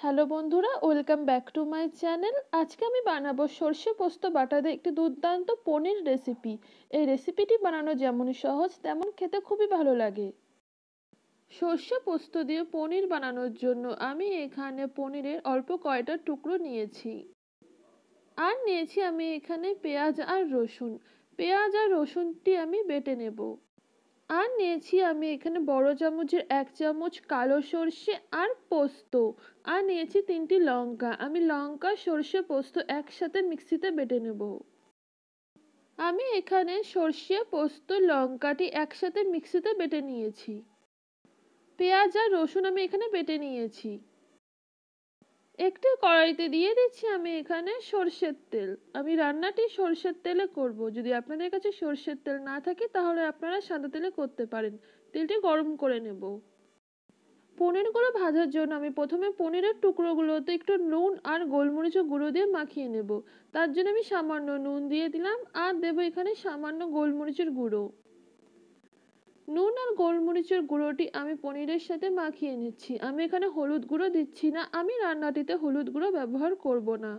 Hello বন্ধুরা, welcome back to my channel. আজকে আমি বানাবো সর্ষে পোস্ত বাটা দিয়ে একটি দুর্দান্ত পনির রেসিপি। এই রেসিপিটি বানানো যেমন সহজ তেমন খেতে খুবই ভালো লাগে। সর্ষে পোস্ত দিয়ে পনির বানানোর জন্য আমি এখানে পনিরের অল্প কয়টা টুকরো নিয়েছি। আর নিয়েছি আমি এখানে পেঁয়াজ আর রসুন। পেঁয়াজ আর রসুনটি আমি বেটে নেব। আর নিয়েছি আমি এখানে বড় চামচের 1 চামচ কালো সর্ষে আর পোস্ত। আর নিয়েছি 3টি লঙ্কা। আমি লঙ্কা সর্ষে পোস্ত একসাথে মিক্সিতে বেটে নেব। আমি এখানে সর্ষে পোস্ত লঙ্কাটি একসাথে মিক্সিতে বেটে নিয়েছি। পেঁয়াজ আর রসুন আমি এখানে বেটে নিয়েছি। একটি কড়াইতে দিয়ে দিচ্ছি আমি এখানে সর্ষের তেল। আমি রান্নাটি সর্ষের তেলে করব। যদি আপনাদের কাছে সর্ষের তেল না থাকে তাহলে আপনারা সাদা তেলে করতে পারেন। তেলটি গরম করে নেব। পনিরগুলো ভাজার জন্য আমি প্রথমে পনিরের টুকরোগুলোতে একটু নুন আর গোলমরিচের গুঁড়ো দিয়ে মাখিয়ে নেব। তার জন্য আমি সামান্য নুন দিয়ে দিলাম আর দেবো এখানে সামান্য গোলমরিচের গুঁড়ো। নুন আর গোলমরিচের গুঁড়োটি আমি পনিরের সাথে মাখিয়ে নিচ্ছি। আমি এখানে হলুদ গুঁড়ো দিচ্ছি না, আমি রান্নাটিতে হলুদ গুঁড়ো ব্যবহার করব না।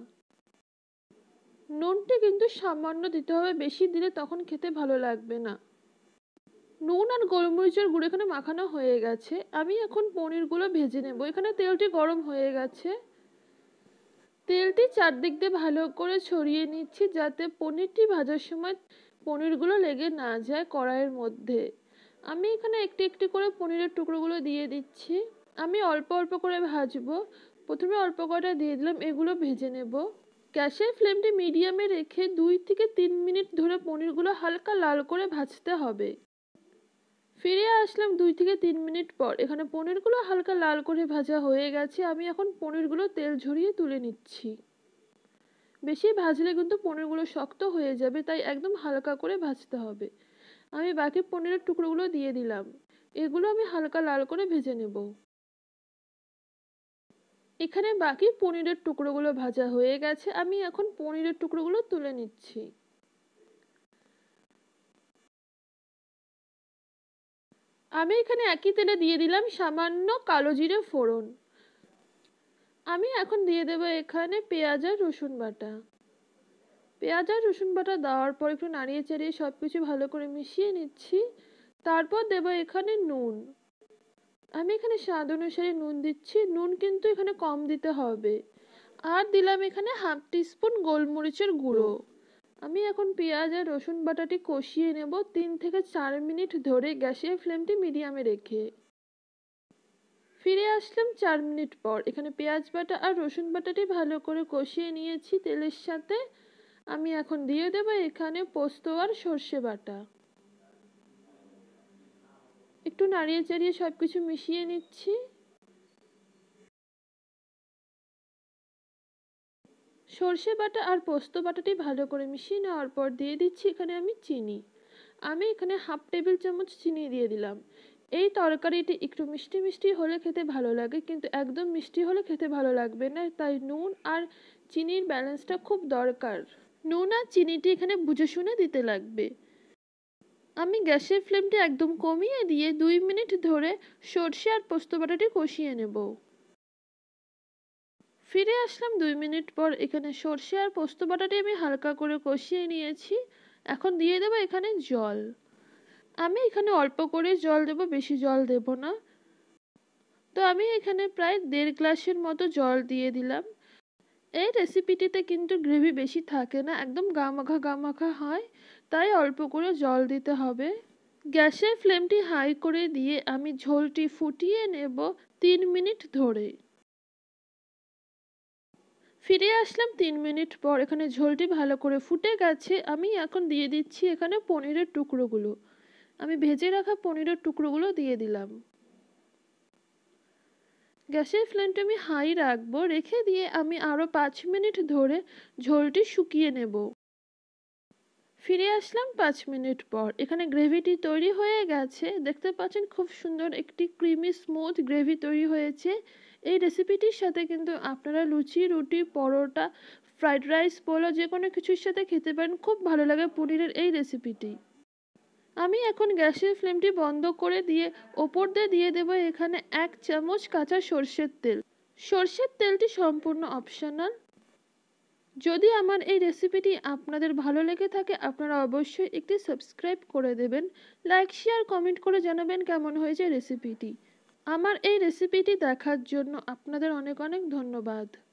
নুনটি কিন্তু সামান্য দিতে হবে, বেশি দিলে তখন খেতে ভালো লাগবে না। নুন আর গোলমরিচের গুঁড়ো এখানে মাখানো হয়ে গেছে। আমি এখন পনিরগুলো ভেজে নেব। এখানে তেলটি গরম হয়ে গেছে। তেলটি চারদিক দিয়ে ভালো করে ছড়িয়ে নিচ্ছি যাতে পনিরটি ভাজার সময় পনিরগুলো লেগে না যায় কড়াইয়ের মধ্যে। আমি এখানে একটি একটি করে পনিরের টুকরোগুলো দিয়ে দিচ্ছি। আমি অল্প অল্প করে ভাজবো। প্রথমে অল্প কয়টা দিয়ে দিলাম, এগুলো ভেজে নেব। গ্যাসের ফ্লেমটি মিডিয়ামে রেখে 2 থেকে 3 মিনিট ধরে পনিরগুলো হালকা লাল করে ভাজতে হবে। ফিরে আসলাম 2 থেকে 3 মিনিট পর। এখানে পনিরগুলো হালকা লাল করে ভাজা হয়ে গেছে। আমি এখন পনিরগুলো তেল ঝরিয়ে তুলে নিচ্ছি। বেশি ভাজলে কিন্তু পনিরগুলো শক্ত হয়ে যাবে, তাই একদম হালকা করে ভাজতে হবে। আমি বাকি পনিরের টুকরোগুলো দিয়ে দিলাম। এগুলো আমি হালকা লাল করে ভেজে নেব। এখানে বাকি পনিরের টুকরোগুলো ভাজা হয়ে গেছে। আমি এখন পনিরের টুকরোগুলো তুলে নিচ্ছি। আমি এখানে একই তেলে দিয়ে দিলাম সামান্য কালো জিরে ফোড়ন। আমি এখন দিয়ে দেবো এখানে পেঁয়াজ আর রসুন বাটা। পেঁয়াজ আর রসুন বাটা দেওয়ার পর একটু নাড়িয়ে চাড়িয়ে সবকিছু ভালো করে মিশিয়ে নিচ্ছি। তারপর দেবো এখানে নুন। আমি এখানে স্বাদ অনুসারে নুন দিচ্ছি। নুন কিন্তু এখানে কম দিতে হবে। আর দিলাম এখানে হাফ টিস্পুন গোলমরিচের গুঁড়ো। আমি এখন পেঁয়াজ আর রসুন বাটাটি কষিয়ে নেব 3 থেকে 4 মিনিট ধরে গ্যাসের ফ্লেমটি মিডিয়ামে রেখে। ফিরে আসলাম 4 মিনিট পর। এখানে পেঁয়াজ বাটা আর রসুন বাটাটি ভালো করে কষিয়ে নিয়েছি তেলের সাথে। আমি এখন দিয়ে দেব এখানে পোস্ত আর সর্ষে বাটা। একটু নাড়িয়ে চাড়িয়ে সবকিছু মিশিয়ে নিচ্ছি। সর্ষে বাটা আর পোস্ত বাটাটি ভালো করে মিশিয়ে নেওয়ার পর দিয়ে দিচ্ছি এখানে আমি চিনি। আমি এখানে হাফ টেবিল চামচ চিনি দিয়ে দিলাম। এই তরকারিটি একটু মিষ্টি মিষ্টি হলে খেতে ভালো লাগে, কিন্তু একদম মিষ্টি হলে খেতে ভালো লাগবে না, তাই নুন আর চিনির ব্যালেন্সটা খুব দরকার। নুন আর চিনিটি এখানে বুঝে শুনে দিতে লাগবে। আমি গ্যাসের ফ্লেমটি একদম কমিয়ে দিয়ে 2 মিনিট ধরে সর্ষে আর পোস্ত বাটাটি কষিয়ে নেব। ফিরে আসলাম 2 মিনিট পর। এখানে সর্ষে আর পোস্ত বাটাটি আমি হালকা করে কষিয়ে নিয়েছি। এখন দিয়ে দেবো এখানে জল। আমি এখানে অল্প করে জল দেব, বেশি জল দেব না। তো আমি এখানে প্রায় 1.5 গ্লাসের মতো জল দিয়ে দিলাম। এই রেসিপিটিতে কিন্তু গ্রেভি বেশি থাকে না, একদম গামাখা হয়, তাই অল্প করে জল দিতে হবে। গ্যাসের ফ্লেমটি হাই করে দিয়ে আমি ঝোলটি ফুটিয়ে নেব 3 মিনিট ধরে। ফিরে আসলাম 3 মিনিট পর। এখানে ঝোলটি ভালো করে ফুটে গেছে। আমি এখন দিয়ে দিচ্ছি এখানে পনিরের টুকরোগুলো। আমি ভেজে রাখা পনিরের টুকরোগুলো দিয়ে দিলাম। গ্যাসের ফ্লেমটা আমি হাই রাখবো, রেখে দিয়ে আমি আরও 5 মিনিট ধরে ঝোলটি শুকিয়ে নেব। ফিরে আসলাম 5 মিনিট পর। এখানে গ্রেভিটি তৈরি হয়ে গেছে। দেখতে পাচ্ছেন খুব সুন্দর একটি ক্রিমি স্মুথ গ্রেভি তৈরি হয়েছে। এই রেসিপিটির সাথে কিন্তু আপনারা লুচি, রুটি, পরোটা, ফ্রাইড রাইস, পোলাও যে কোনো কিছুর সাথে খেতে পারেন। খুব ভালো লাগে পনিরের এই রেসিপিটি। আমি এখন গ্যাসের ফ্লেমটি বন্ধ করে দিয়ে ওপর দিয়ে দেবো এখানে 1 চামচ কাঁচা সর্ষের তেল। সর্ষের তেলটি সম্পূর্ণ অপশনাল। যদি আমার এই রেসিপিটি আপনাদের ভালো লেগে থাকে আপনারা অবশ্যই একটি সাবস্ক্রাইব করে দেবেন, লাইক শেয়ার কমেন্ট করে জানাবেন কেমন হয়েছে রেসিপিটি। আমার এই রেসিপিটি দেখার জন্য আপনাদের অনেক অনেক ধন্যবাদ।